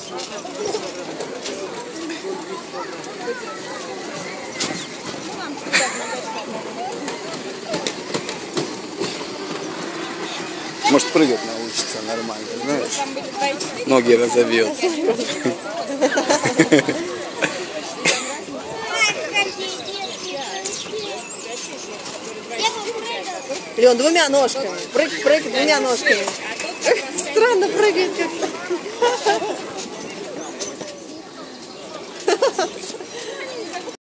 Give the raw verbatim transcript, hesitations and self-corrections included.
Может, прыгать научится нормально, знаешь? Ноги разовьет. Лен, двумя ножками. Прыг, прыг, двумя ножками. Странно прыгает как-то.